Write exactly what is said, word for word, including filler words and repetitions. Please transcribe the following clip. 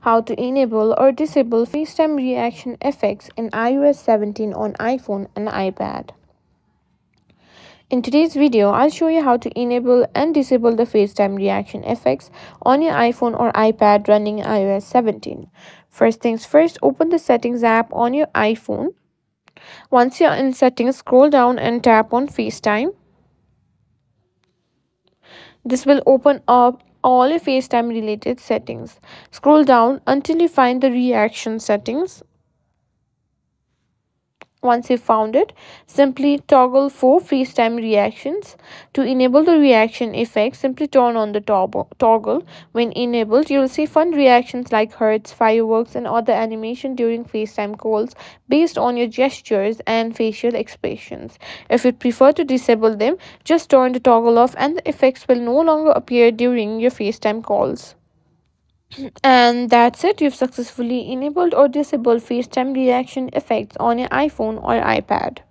how to enable or disable FaceTime Reaction Effects in i O S seventeen on iPhone and iPad. In today's video, I'll show you how to enable and disable the FaceTime Reaction Effects on your iPhone or iPad running i O S seventeen. First things first, open the Settings app on your iPhone. Once you're in Settings, scroll down and tap on FaceTime. This will open up all your FaceTime related settings. Scroll down until you find the reaction settings. Once you found it, simply toggle for FaceTime reactions. To enable the reaction effect, simply turn on the toggle. When enabled, you will see fun reactions like hearts, fireworks, and other animation during FaceTime calls based on your gestures and facial expressions. If you prefer to disable them, just turn the toggle off and the effects will no longer appear during your FaceTime calls. And that's it. You've successfully enabled or disabled FaceTime reaction effects on your iPhone or iPad.